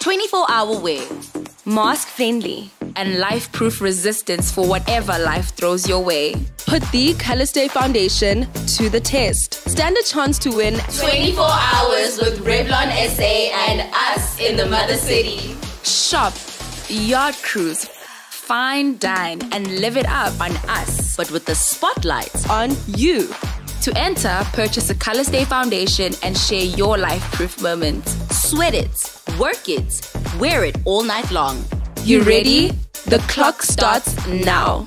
24-hour wear, mask-friendly, and life-proof resistance for whatever life throws your way. Put the Color Stay Foundation to the test. Stand a chance to win 24 hours with Revlon SA and us in the Mother City. Shop, yacht cruise, fine dine, and live it up on us, but with the spotlight on you. To enter, purchase a Color Stay Foundation and share your life-proof moment. Sweat it, work it, wear it all night long. You ready? The clock starts now.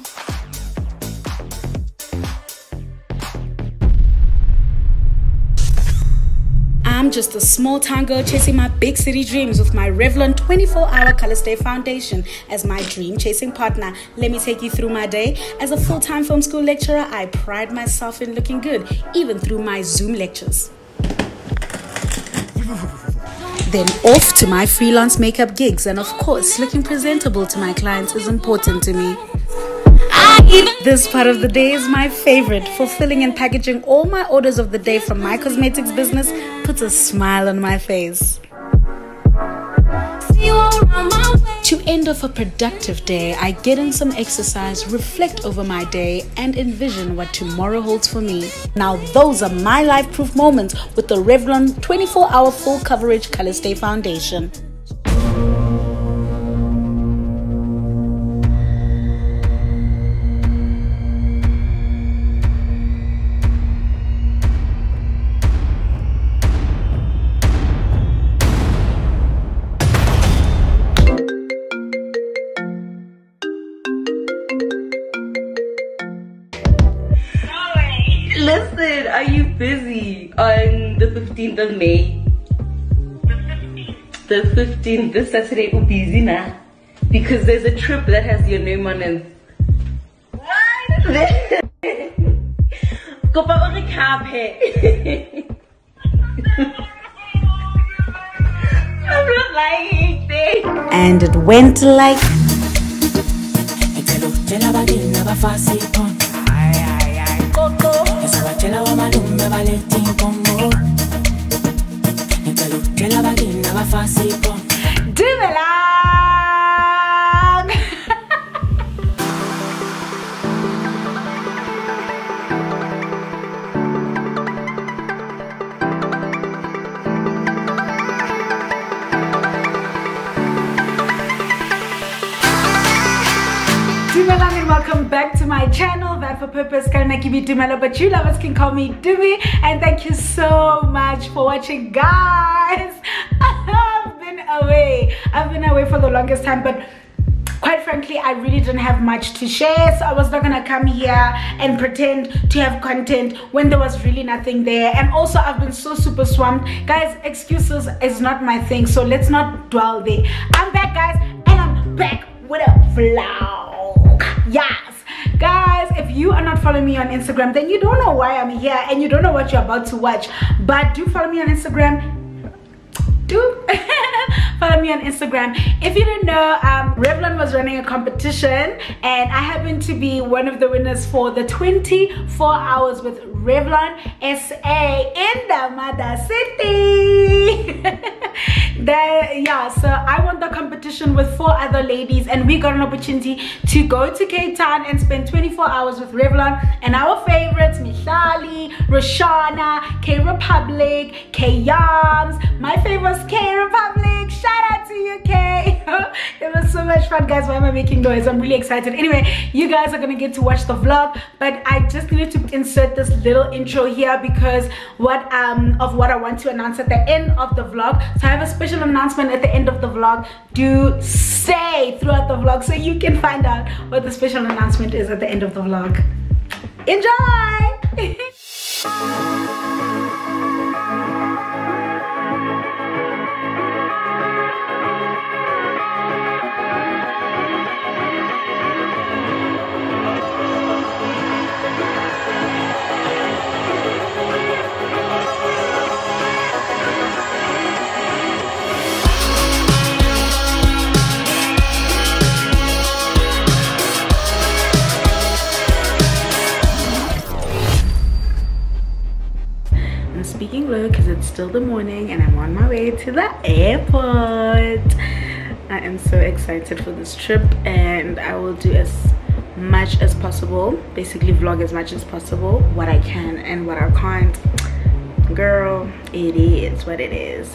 I'm just a small town girl chasing my big city dreams with my Revlon 24-hour Color Stay Foundation as my dream chasing partner. Let me take you through my day. As a full-time film school lecturer, I pride myself in looking good, even through my Zoom lectures. Then off to my freelance makeup gigs, and of course, looking presentable to my clients is important to me. This part of the day is my favorite. Fulfilling and packaging all my orders of the day from my cosmetics business puts a smile on my face. To end off a productive day, I get in some exercise, reflect over my day, and envision what tomorrow holds for me. Now those are my life-proof moments with the Revlon 24-hour full coverage Color Stay Foundation. Listen, are you busy on the 15th of May? The 15th, this Saturday will be busy now. Because there's a trip that has your name on it. What? Go back on the cab here. I'm not lying. And it went like... Dumelang and welcome back to my channel. That for purpose can make you be Dumela, but you lovers can call me Dumi. And thank you so much for watching, guys. I've been away for the longest time, but quite frankly, I really didn't have much to share, so I was not gonna come here and pretend to have content when there was really nothing there. And also, I've been so super swamped, guys. Excuses is not my thing, so let's not dwell there. I'm back, guys, and I'm back with a vlog. Yes, guys, if you are not following me on Instagram, then you don't know why I'm here and you don't know what you're about to watch. But do follow me on Instagram. Do follow me on Instagram. If you didn't know, Revlon was running a competition and I happened to be one of the winners for the 24 hours with Revlon SA in the Mother City. So I won the competition with 4 other ladies, and we got an opportunity to go to Cape Town and spend 24 hours with Revlon and our favorites, Mihlali, Roshana, Republik, Yams. My favorite was Republik. Shout out to you, K. It was so much fun, guys. Why am I making noise? I'm really excited. Anyway, you guys are gonna get to watch the vlog, but I just needed to insert this little intro here because of what I want to announce at the end of the vlog. So I have a special announcement at the end of the vlog. Do stay throughout the vlog so you can find out what the special announcement is at the end of the vlog. Enjoy. still the morning and I'm on my way to the airport. I am so excited for this trip, and I will do as much as possible, basically vlog as much as possible, what I can and what I can't. Girl, it is what it is.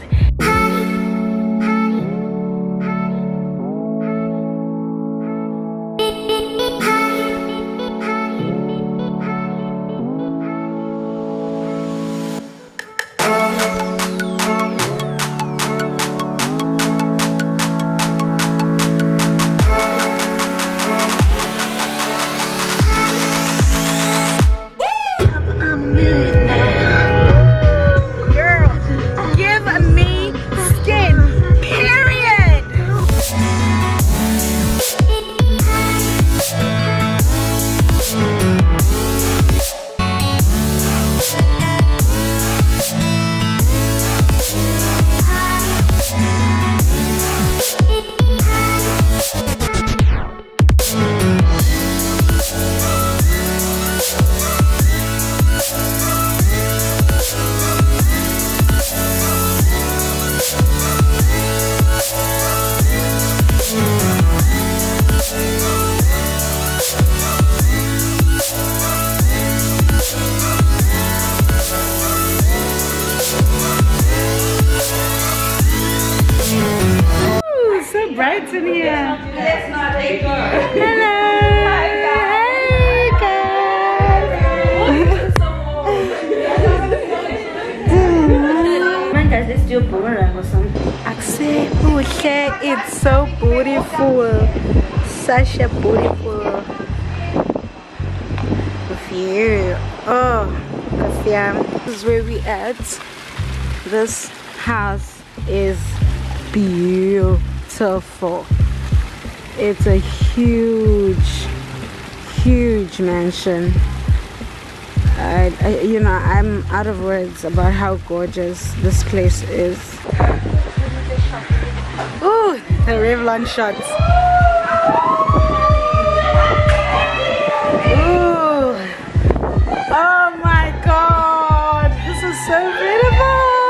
Bright in here. Let's not take her. Hello. Hi guys. Come on guys, let's do a boomerang or something. Okay, it's so beautiful. Such a beautiful view. Oh, yeah, this is where we at. This house is beautiful. It's a huge mansion. You know, I'm out of words about how gorgeous this place is. Ooh, the Revlon shots. Ooh. Oh my god, this is so beautiful.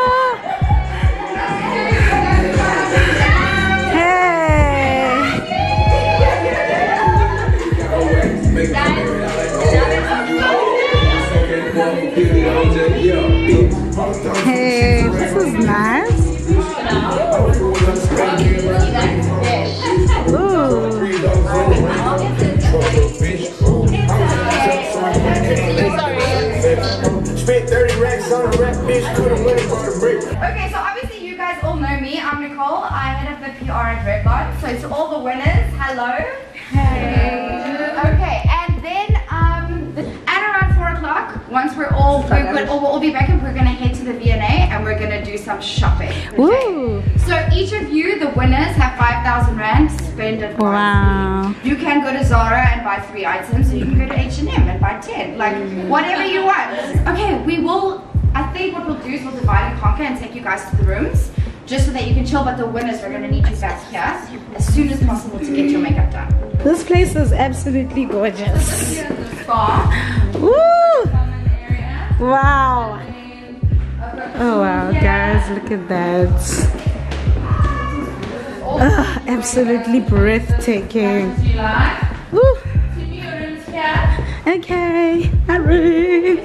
Hey, this is nice. Ooh. Spent 30 racks on a rack, bitch, couldn't win it for the brick. Okay, so obviously you guys all know me. I'm Nicole. I head up the PR at Retweet. So to all the winners, hello. Hey. Okay, and then at around 4 o'clock, once we'll all be back, and we're gonna head to the V&A and we're gonna do some shopping. Okay? Woo. So each of you, the winners, have 5,000 rand to spend at once. Wow. You can go to Zara and buy 3 items, or you can go to H&M and buy 10. Like whatever you want. Okay, we will. I think what we'll do is we'll divide and conquer and take you guys to the rooms, just so that you can chill. But the winners, we're gonna need you back here as soon as possible to get your makeup done. This place is absolutely gorgeous. Here's the spa. Woo! Wow. Oh wow, guys, look at that. Absolutely breathtaking. Woo. Okay, my room.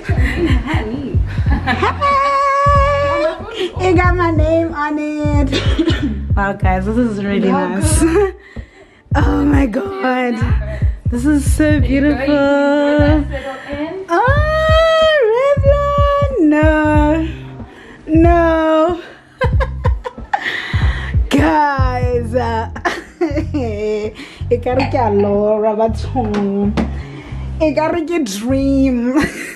Hey! It got my name on it. Wow, guys, this is really nice. Oh my god, this is so beautiful. Oh, Revlon, no. Guys, I gotta get Laura, but home. I gotta get dream.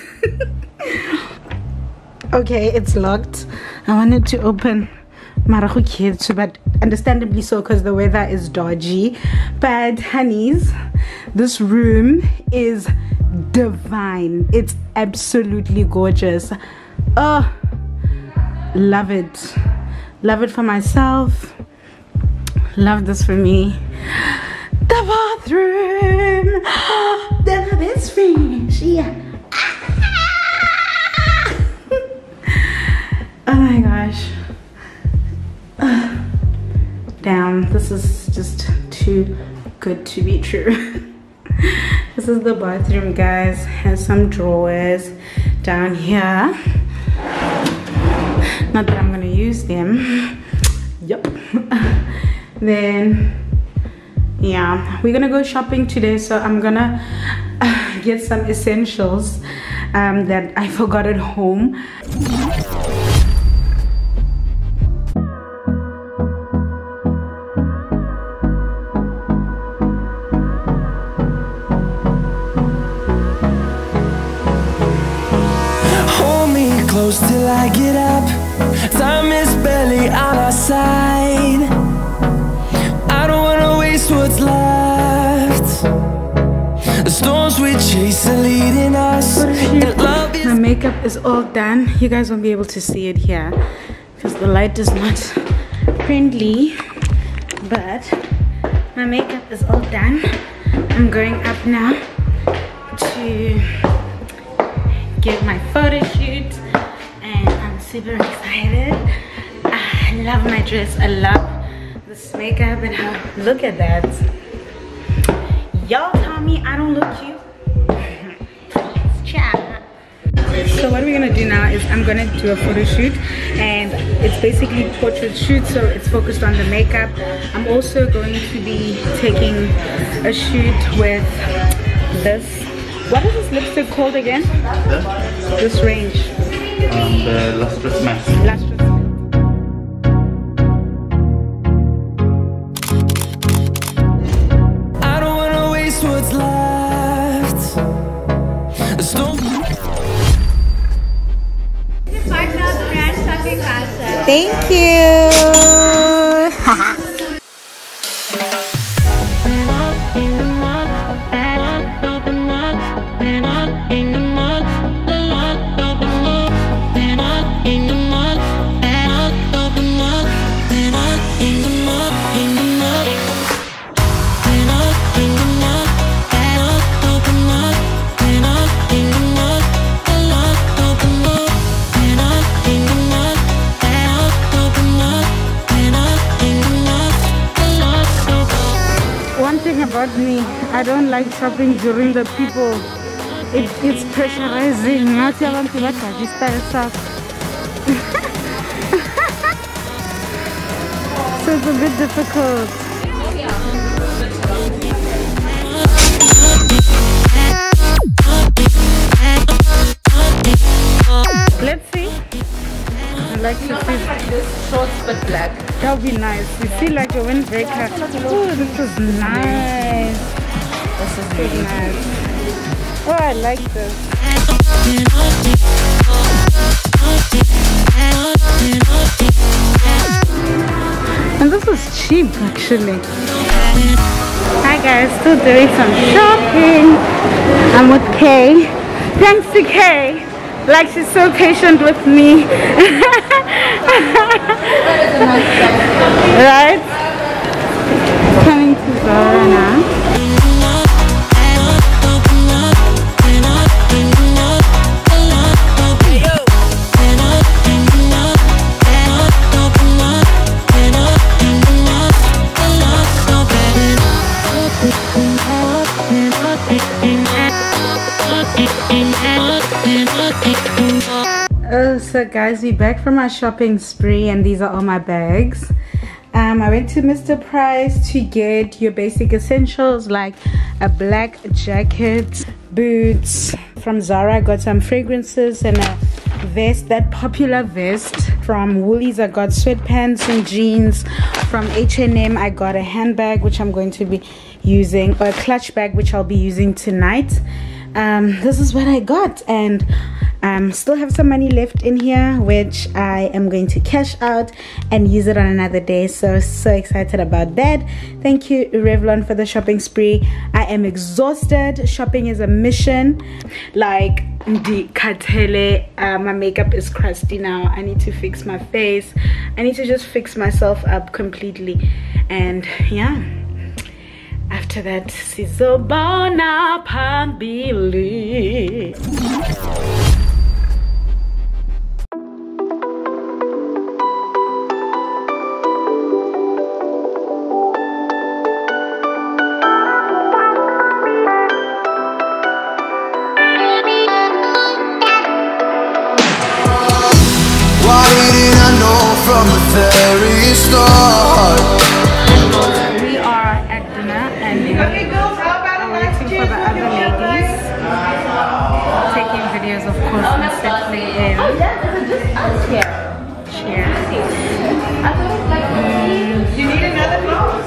Okay, it's locked. I wanted to open Marahu Kids, but understandably so, because the weather is dodgy. But honeys, this room is divine. It's absolutely gorgeous. Oh, love it. Love it for myself. Love this for me. The bathroom. They're my best friend. my gosh. Damn, this is just too good to be true. This is the bathroom, guys. Has some drawers down here. Not that I'm gonna use them. Yup. Then yeah, we're gonna go shopping today, so I'm gonna get some essentials that I forgot at home. Hold me close till I get up. Time is barely on our side. I don't wanna waste what's left. The storms we chase are leading us, and love is... My makeup is all done. You guys won't be able to see it here because the light is not friendly, but my makeup is all done. I'm going up now to get my photo shoot, and I'm super excited. I love my dress. I love this makeup and how, look at that. Y'all tell me I don't look cute. So what we're gonna do now is I'm gonna do a photo shoot, and it's basically portrait shoot, so it's focused on the makeup. I'm also going to be taking a shoot with this. What is this lipstick called again? This range. The lustrous matte. Lustrous. I don't wanna waste what's left. The storm... Thank you. About me, I don't like shopping during the people. It's pressurizing. Not want to this style stuff. So it's a bit difficult. Let's see. I like to see this shorts but black. That would be nice. You feel like a windbreaker. Oh, this is nice. This is really nice. Oh, I like this. And this is cheap actually. Hi guys, still doing some shopping. I'm with Kay. Thanks to Kay. Like, she's so patient with me. Right? Coming to Zara now. Oh, so guys, we're back from our shopping spree, and these are all my bags. I went to Mr. Price to get your basic essentials like a black jacket, boots. From Zara I got some fragrances and a vest, that popular vest. From Woolies I got sweatpants and jeans. From H&M I got a handbag which I'm going to be using, or a clutch bag which I'll be using tonight. This is what I got, and still have some money left in here which I am going to cash out and use it on another day. So excited about that. Thank you Revlon for the shopping spree. I am exhausted. Shopping is a mission. Like my makeup is crusty now. I need to fix my face. I need to just fix myself up completely, and yeah, after that sizobona phambili. start. We are at dinner and we are waiting for the other ladies. Taking videos, of course, and settling in. Cheers. You need another glass?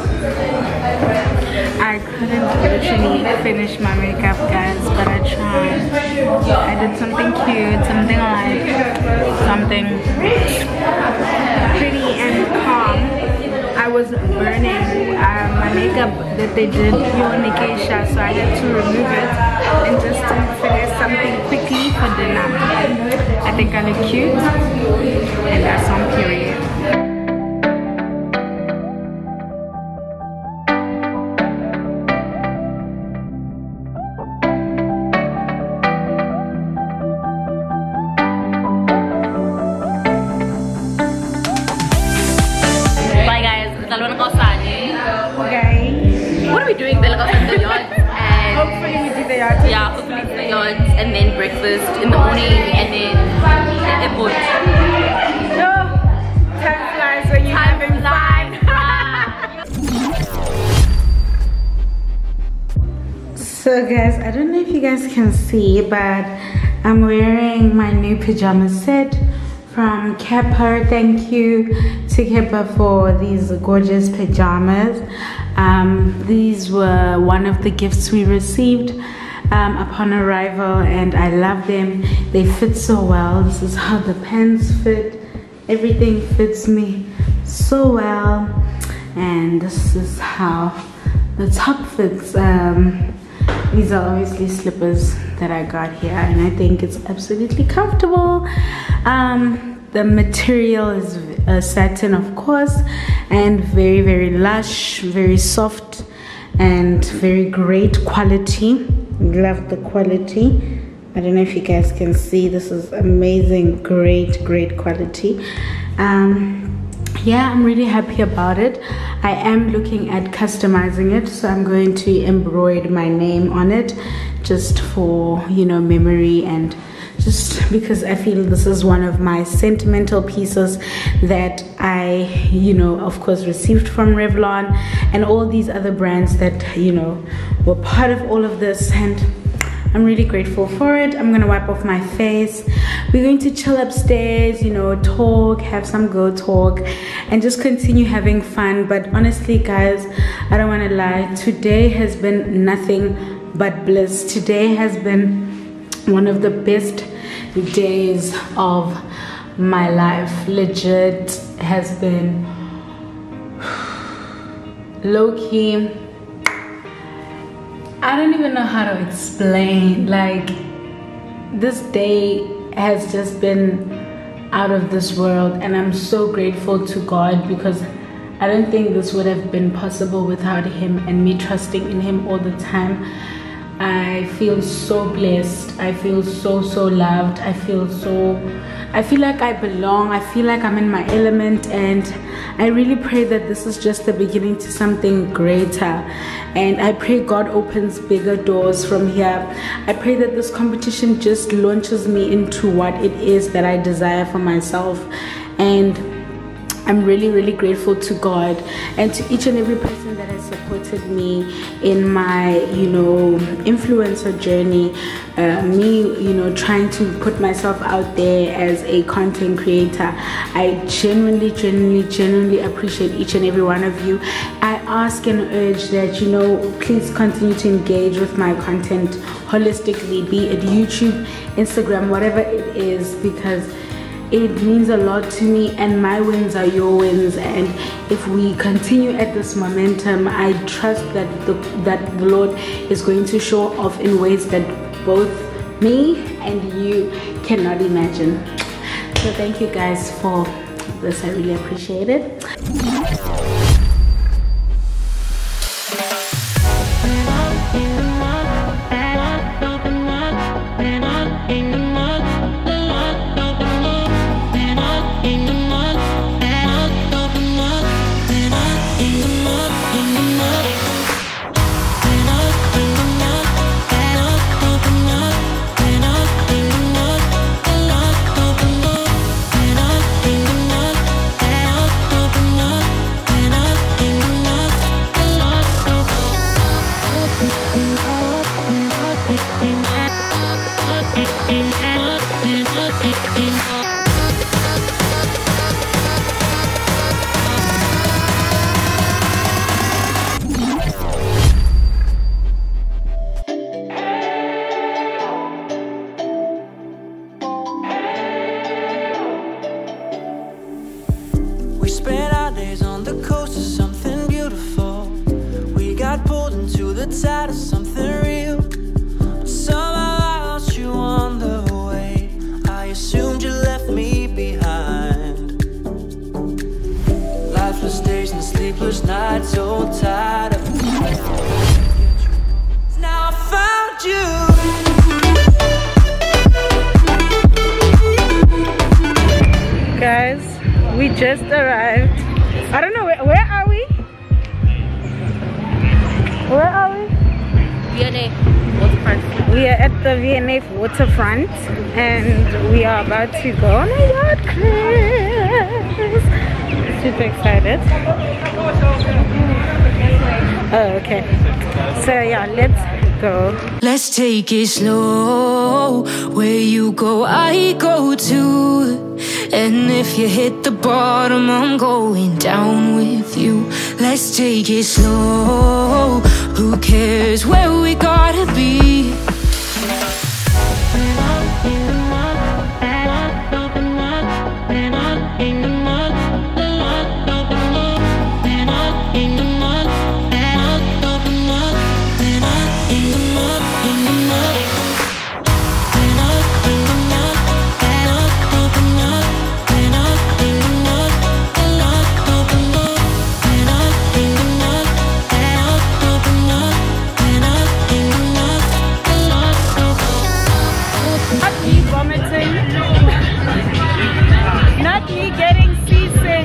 I couldn't literally finish my makeup, guys, but I tried. I did something cute, something light, something pretty and calm. I was burning my makeup that they did pure Nikesha, so I had to remove it and just finish something quickly for dinner. I think I look cute and that's on period. What are we doing? The yachts and Hopefully we do the yachts. yeah, hopefully it's the yachts and then breakfast in the morning and then the airport. No, time flies when you're having fun. So guys, I don't know if you guys can see, but I'm wearing my new pajama set from Kepper. Thank you to Kepper for these gorgeous pajamas. These were one of the gifts we received upon arrival, and I love them. They fit so well. This is how the pants fit. Everything fits me so well, and this is how the top fits. These are obviously slippers that I got here, and I think it's absolutely comfortable. The material is satin, of course, and very, very lush, very soft, and very great quality. Love the quality. I don't know if you guys can see. This is amazing, great quality. Yeah, I'm really happy about it. I am looking at customizing it, so I'm going to embroider my name on it just for, you know, memory, and just because I feel this is one of my sentimental pieces that I, you know, of course received from Revlon and all these other brands that, you know, were part of all of this, and I'm really grateful for it. I'm gonna wipe off my face. We're going to chill upstairs, you know, talk, have some girl talk, and just continue having fun. But honestly, guys, I don't wanna lie, today has been nothing but bliss. Today has been one of the best days of my life. Legit has been low-key. I don't even know how to explain. Like, this day has just been out of this world, and I'm so grateful to God, because I don't think this would have been possible without him and me trusting in him all the time. I feel so blessed. I feel so loved. I feel like I belong. I feel like I'm in my element, and I really pray that this is just the beginning to something greater, and I pray God opens bigger doors from here. I pray that this competition just launches me into what it is that I desire for myself, and I'm really grateful to God and to each and every person that has supported me in my, you know, influencer journey. Me, you know, trying to put myself out there as a content creator. I genuinely appreciate each and every one of you. I ask and urge that, you know, please continue to engage with my content holistically, be it YouTube, Instagram, whatever it is, because it means a lot to me, and my wins are your wins. And if we continue at this momentum, I trust that the Lord is going to show off in ways that both me and you cannot imagine. So thank you guys for this. I really appreciate it. let's add something real. Somehow I lost you on the way. I assumed you left me behind. Lifeless days and sleepless nights, so tired of now I found you. Guys, we just arrived. I don't know, where are we? Where are we? V&A waterfront. We are at the V&A waterfront and we are about to go. Oh my god, Chris! Super excited. Oh, okay. So yeah, let's go. Let's take it slow. Where you go, I go too. And if you hit the bottom, I'm going down with you. Let's take it slow. Who cares where we gotta be? Not me getting seasick.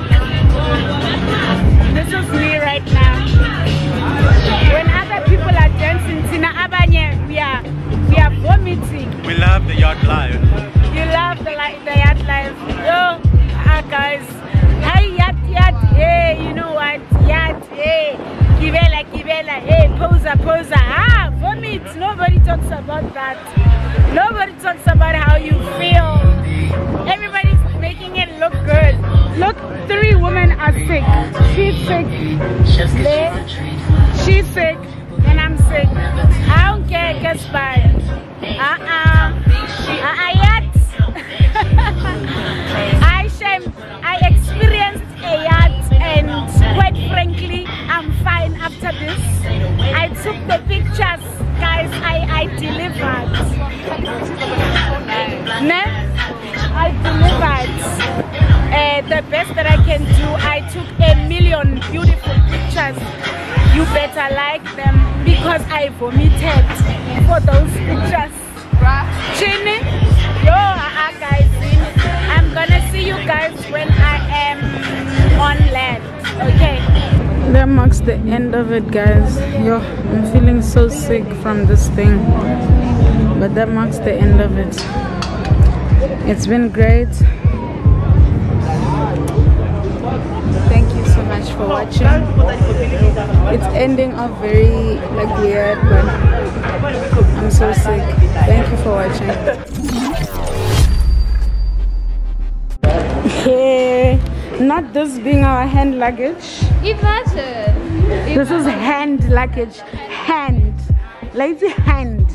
This is me right now. When other people are dancing, Tina Abanye, we are vomiting. We love the yacht life. You love the yacht life. Yo, guys. Hey, yacht, hey, you know what? Yacht, hey. Kibela, hey, posa. Ah, vomit. Nobody talks about that. Nobody talks about how you feel. Everybody's making it look good. Look, 3 women are sick. She's sick. She's sick. And I'm sick. I don't care, guess by. Yet. I experienced a yacht and quite frankly, I'm fine after this. I took the pictures, guys. I delivered. I delivered. The best that I can do, I took 1,000,000 beautiful pictures. You better like them because I vomited for those pictures. Chini, yo, guys, I'm gonna see you guys when I am on land. Okay. That marks the end of it, guys. Yo, I'm feeling so sick from this thing, but that marks the end of it. It's been great. Thank you so much for watching. It's ending off very weird, but I'm so sick. Thank you for watching. Hey, not this being our hand luggage. Imagine. This is hand luggage. Hand. Lazy hand.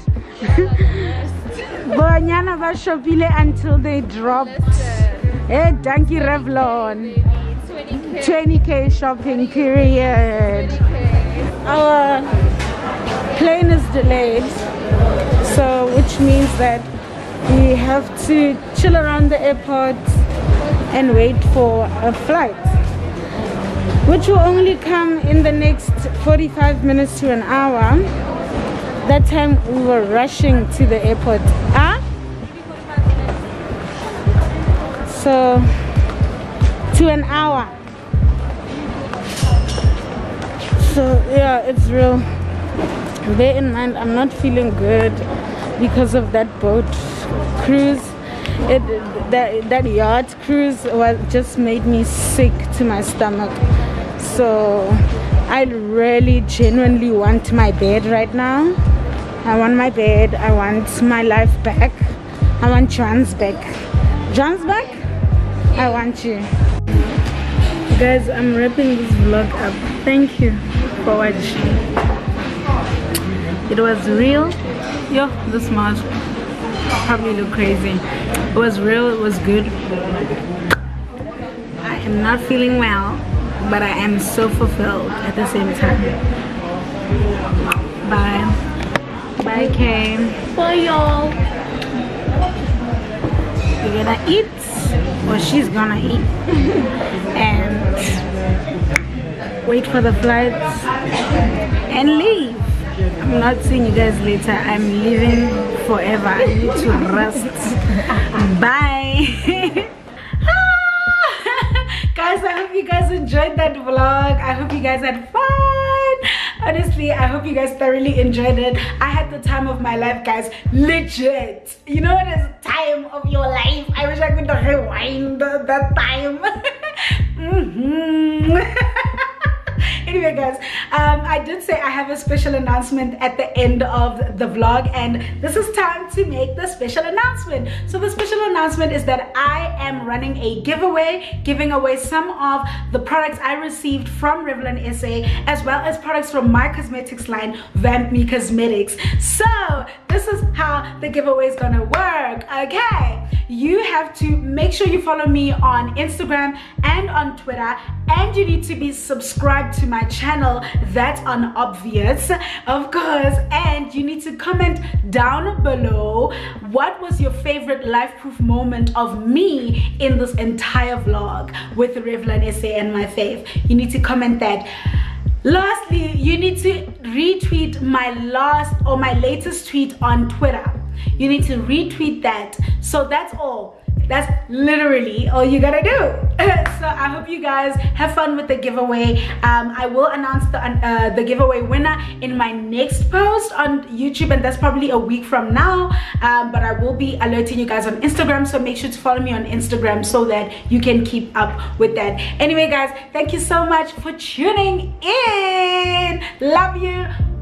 Bonyana ba shopile until they dropped. Hey, donkey Revlon. 20K shopping period. Our plane is delayed, so which means that we have to chill around the airport and wait for a flight, which will only come in the next 45 minutes to an hour. That time we were rushing to the airport. So to an hour. So yeah, it's real. Bear in mind, I'm not feeling good because of that boat cruise. That yacht cruise just made me sick to my stomach. So I really genuinely want my bed right now. I want my bed. I want my life back. I want John's back. John's back? I want you. Guys, I'm wrapping this vlog up. Thank you for watching. It was real. Yo, this mask probably look crazy. It was real. It was good. I am not feeling well, but I am so fulfilled at the same time. Bye. Bye, Kane. Bye, y'all. You're gonna eat, or she's gonna eat, and wait for the flights and leave. I'm not seeing you guys later. I'm leaving forever. I need to rest. Bye. Guys, I hope you guys enjoyed that vlog. I hope you guys had fun. Honestly, I hope you guys thoroughly enjoyed it. I had the time of my life, guys. Legit. You know, it is time of your life. I wish I could rewind that time. Anyway, guys, I did say I have a special announcement at the end of the vlog, and this is time to make the special announcement. So the special announcement is that I am running a giveaway, giving away some of the products I received from Revlon SA, as well as products from my cosmetics line, Vamp Me Cosmetics. So this is how the giveaway is gonna work. Okay, you have to make sure you follow me on Instagram and on Twitter, and you need to be subscribed to my channel. That's unobvious, of course, and you need to comment down below what was your favorite life proof moment of me in this entire vlog with Revlon SA and my fave. You need to comment that. Lastly, you need to retweet my latest tweet on Twitter. You need to retweet that. So that's all. That's literally all you gotta do. So I hope you guys have fun with the giveaway. I will announce the giveaway winner in my next post on YouTube, and that's probably a week from now. But I will be alerting you guys on Instagram, so make sure to follow me on Instagram so that you can keep up with that. Anyway, guys, thank you so much for tuning in. Love you.